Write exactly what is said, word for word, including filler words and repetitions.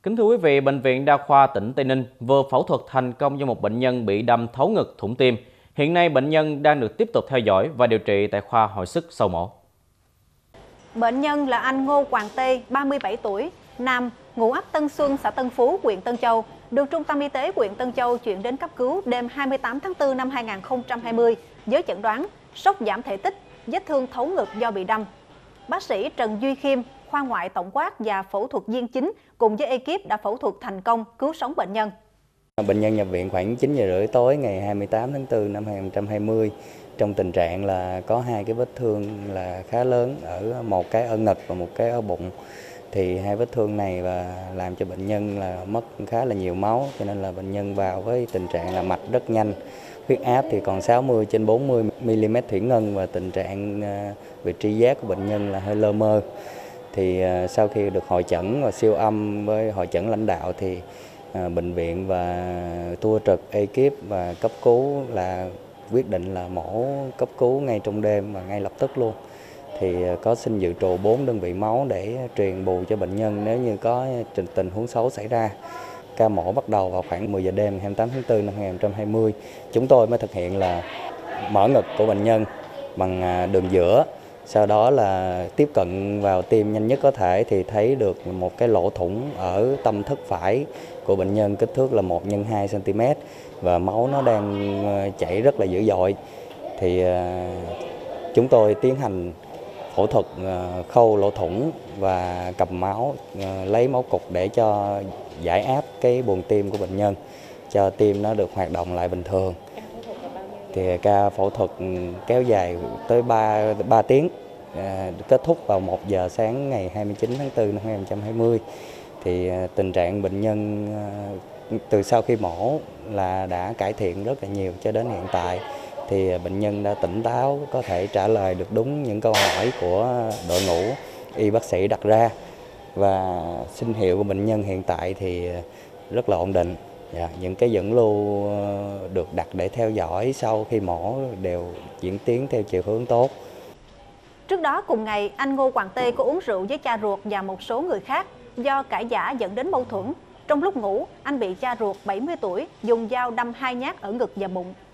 Kính thưa quý vị, Bệnh viện Đa khoa tỉnh Tây Ninh vừa phẫu thuật thành công cho một bệnh nhân bị đâm thấu ngực thủng tim. Hiện nay bệnh nhân đang được tiếp tục theo dõi và điều trị tại khoa hồi sức sau mổ. Bệnh nhân là anh Ngô Quảng Tê, ba mươi bảy tuổi, nam, ngụ ấp Tân Xuân, xã Tân Phú, huyện Tân Châu, được Trung tâm Y tế huyện Tân Châu chuyển đến cấp cứu đêm hai mươi tám tháng tư năm hai nghìn không trăm hai mươi với chẩn đoán sốc giảm thể tích, vết thương thấu ngực do bị đâm. Bác sĩ Trần Duy Khiêm, khoa ngoại tổng quát và phẫu thuật viên chính cùng với ekip đã phẫu thuật thành công cứu sống bệnh nhân. Bệnh nhân nhập viện khoảng chín giờ rưỡi tối ngày hai mươi tám tháng tư năm hai nghìn không trăm hai mươi trong tình trạng là có hai cái vết thương là khá lớn, ở một cái ở ngực và một cái ở bụng. Thì hai vết thương này và làm cho bệnh nhân là mất khá là nhiều máu, cho nên là bệnh nhân vào với tình trạng là mạch rất nhanh, huyết áp thì còn sáu mươi trên bốn mươi mi-li-mét thủy ngân và tình trạng về tri giác của bệnh nhân là hơi lơ mơ. Thì sau khi được hội chẩn và siêu âm với hội chẩn lãnh đạo thì à, bệnh viện và tua trực ekip và cấp cứu là quyết định là mổ cấp cứu ngay trong đêm và ngay lập tức luôn. Thì có xin dự trù bốn đơn vị máu để truyền bù cho bệnh nhân nếu như có tình huống xấu xảy ra. Ca mổ bắt đầu vào khoảng mười giờ đêm ngày hai mươi tám tháng tư năm hai nghìn không trăm hai mươi. Chúng tôi mới thực hiện là mở ngực của bệnh nhân bằng đường giữa. Sau đó là tiếp cận vào tim nhanh nhất có thể thì thấy được một cái lỗ thủng ở tâm thức phải của bệnh nhân, kích thước là một nhân hai xăng ti mét và máu nó đang chảy rất là dữ dội. Thì chúng tôi tiến hành phẫu thuật khâu lỗ thủng và cầm máu, lấy máu cục để cho giải áp cái buồng tim của bệnh nhân, cho tim nó được hoạt động lại bình thường. Thì ca phẫu thuật kéo dài tới ba tiếng, kết thúc vào một giờ sáng ngày hai mươi chín tháng tư năm hai nghìn không trăm hai mươi. Thì tình trạng bệnh nhân từ sau khi mổ là đã cải thiện rất là nhiều cho đến hiện tại. Thì bệnh nhân đã tỉnh táo, có thể trả lời được đúng những câu hỏi của đội ngũ y bác sĩ đặt ra. Và sinh hiệu của bệnh nhân hiện tại thì rất là ổn định. Dạ, những cái dẫn lưu được đặt để theo dõi sau khi mổ đều diễn tiến theo chiều hướng tốt. Trước đó cùng ngày, anh Ngô Quảng Tê có uống rượu với cha ruột và một số người khác. Do cãi vã dẫn đến mâu thuẫn, trong lúc ngủ, anh bị cha ruột bảy mươi tuổi dùng dao đâm hai nhát ở ngực và bụng.